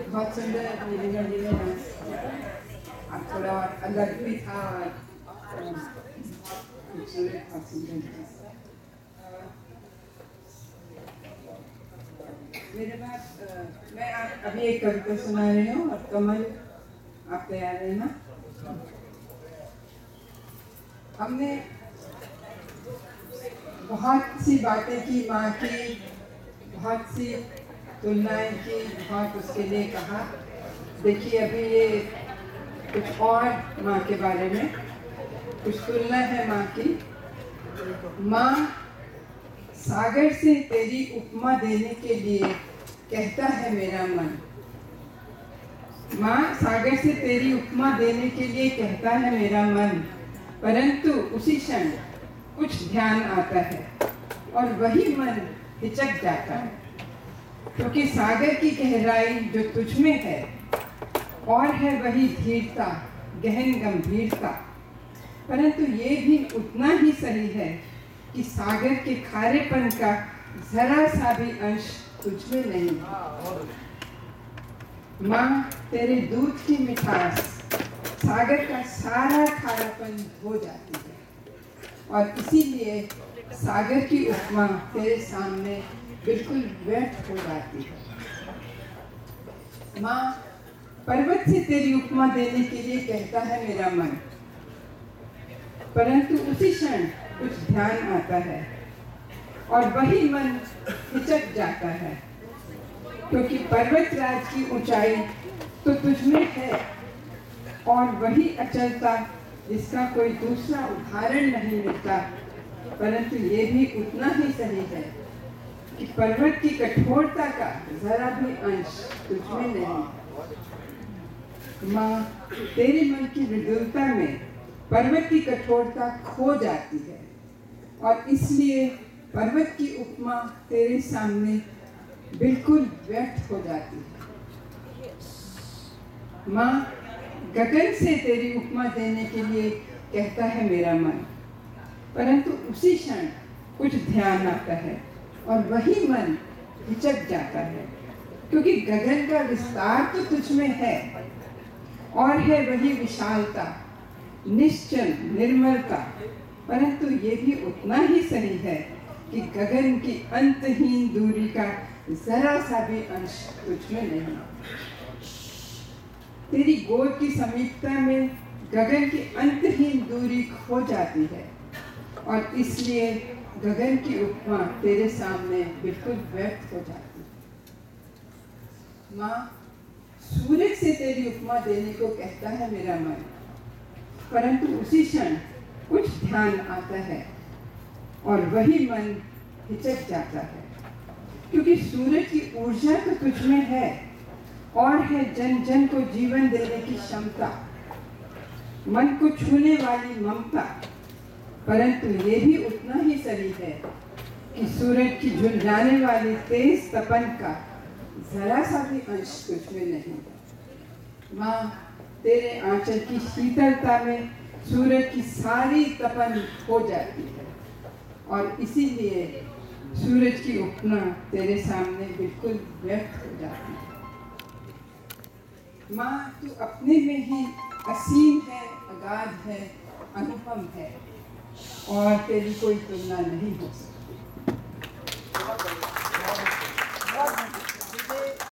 बहुत सुंदर नीलिमा जी ने डांस किया। अब थोड़ा और अलग भी था और खूबसूरत और सुंदर था। मेरे पास मैं अभी एक कविता सुना रही हूँ और कमल आप तैयार रहना। हमने बहुत सी बातें की माँ की, बहुत सी तुलनाएं की, बहुत उसके लिए कहा। देखिए अभी ये कुछ और माँ के बारे में कुछ तुलना है माँ की। माँ सागर से तेरी उपमा देने के लिए कहता है मेरा मन। माँ सागर से तेरी उपमा देने के लिए कहता है मेरा मन, परंतु उसी क्षण कुछ ध्यान आता है और वही मन हिचक जाता है, क्योंकि सागर की गहराई जो तुझ में है और है वही धीरता, गहन गंभीरता। परंतु ये भी उतना ही सही है कि सागर के खारेपन का जरा सा भी अंश तुझ में नहीं। माँ तेरे दूध की मिठास सागर का सारा खारापन हो जाती है और इसीलिए सागर की उपमा तेरे सामने बिल्कुल व्यर्थ हो जाती है। माँ पर्वत से तेरी उपमा देने के लिए कहता है मेरा मन, परंतु उसी क्षण कुछ ध्यान आता है और वही मन हिचक जाता है, क्योंकि पर्वतराज की ऊंचाई तो तुझ में है और वही अचलता जिसका कोई दूसरा उदाहरण नहीं मिलता। परंतु ये भी उतना ही सही है कि पर्वत की कठोरता का जरा भी अंश तुझ में नहीं। माँ तेरे मन की विदुरता में पर्वत की कठोरता खो जाती है और इसलिए पर्वत की उपमा तेरे सामने बिल्कुल व्यर्थ हो जाती है। माँ गगन से तेरी उपमा देने के लिए कहता है मेरा मन, परंतु उसी क्षण कुछ ध्यान आता है और वही मन हिचक जाता है, क्योंकि गगन का विस्तार तो तुझ में है और है वही विशालता, निश्चल निर्मलता। परंतु ये भी उतना ही सही है कि गगन की अंतहीन दूरी का जरा सा भी अंश तुझ में नहीं। तेरी गोद की समीपता में गगन की अंतहीन दूरी खो जाती है और इसलिए गगन की उपमा तेरे सामने बिल्कुल व्यर्थ हो जाती है। माँ सूरज से तेरी उपमा देने को कहता है मेरा मन, परंतु उसी क्षण कुछ ध्यान आता है और वही मन हिचक जाता है, क्योंकि सूरज की ऊर्जा तो तुझ में है और है जन जन को जीवन देने की क्षमता, मन को छूने वाली ममता। परंतु ये भी उतना ही सही है कि सूरज की झुलझाने वाली तेज तपन का जरा सा भी अंश तुझ में नहीं। माँ तेरे आंचल की शीतलता में सूरज की सारी तपन हो जाती है और इसीलिए सूरज की उपमा तेरे सामने बिल्कुल व्यर्थ हो जाती है। माँ तू अपने में ही असीम है, अगाध है, अनुपम है और तेरी कोई तुलना नहीं हो सकती।